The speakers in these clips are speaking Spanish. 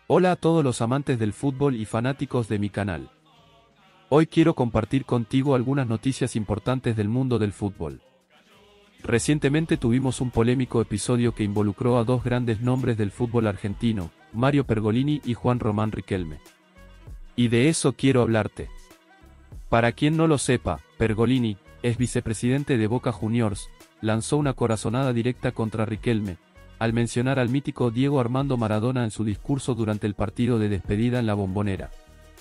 Hola a todos los amantes del fútbol y fanáticos de mi canal. Hoy quiero compartir contigo algunas noticias importantes del mundo del fútbol. Recientemente tuvimos un polémico episodio que involucró a dos grandes nombres del fútbol argentino, Mario Pergolini y Juan Román Riquelme. Y de eso quiero hablarte. Para quien no lo sepa, Pergolini, ex vicepresidente de Boca Juniors, lanzó una corazonada directa contra Riquelme, al mencionar al mítico Diego Armando Maradona en su discurso durante el partido de despedida en La Bombonera.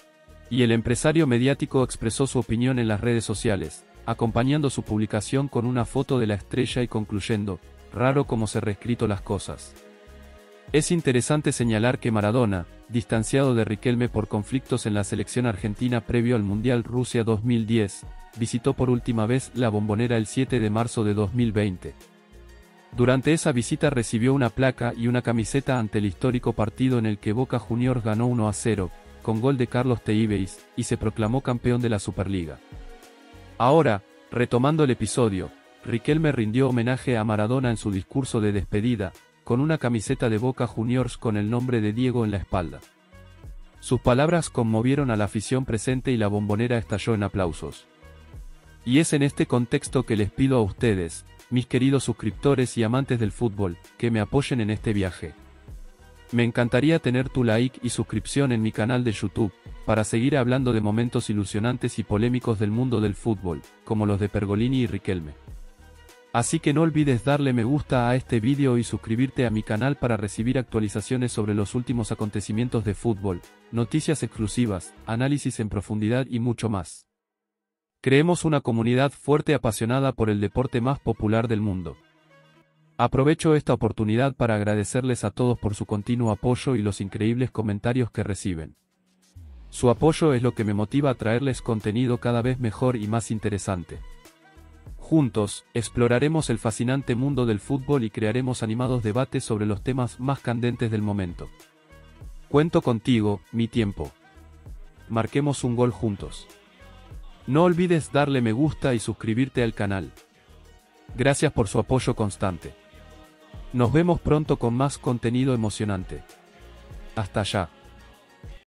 Y el empresario mediático expresó su opinión en las redes sociales, acompañando su publicación con una foto de la estrella y concluyendo, raro cómo se reescrito las cosas. Es interesante señalar que Maradona, distanciado de Riquelme por conflictos en la selección argentina previo al Mundial Rusia 2010, visitó por última vez La Bombonera el 7 de marzo de 2020. Durante esa visita recibió una placa y una camiseta ante el histórico partido en el que Boca Juniors ganó 1-0, con gol de Carlos Tevez, y se proclamó campeón de la Superliga. Ahora, retomando el episodio, Riquelme rindió homenaje a Maradona en su discurso de despedida, con una camiseta de Boca Juniors con el nombre de Diego en la espalda. Sus palabras conmovieron a la afición presente y La Bombonera estalló en aplausos. Y es en este contexto que les pido a ustedes, mis queridos suscriptores y amantes del fútbol, que me apoyen en este viaje. Me encantaría tener tu like y suscripción en mi canal de YouTube, para seguir hablando de momentos ilusionantes y polémicos del mundo del fútbol, como los de Pergolini y Riquelme. Así que no olvides darle me gusta a este vídeo y suscribirte a mi canal para recibir actualizaciones sobre los últimos acontecimientos de fútbol, noticias exclusivas, análisis en profundidad y mucho más. Creemos una comunidad fuerte apasionada por el deporte más popular del mundo. Aprovecho esta oportunidad para agradecerles a todos por su continuo apoyo y los increíbles comentarios que reciben. Su apoyo es lo que me motiva a traerles contenido cada vez mejor y más interesante. Juntos, exploraremos el fascinante mundo del fútbol y crearemos animados debates sobre los temas más candentes del momento. Cuento contigo, mi tiempo. Marquemos un gol juntos. No olvides darle me gusta y suscribirte al canal. Gracias por su apoyo constante. Nos vemos pronto con más contenido emocionante. Hasta allá.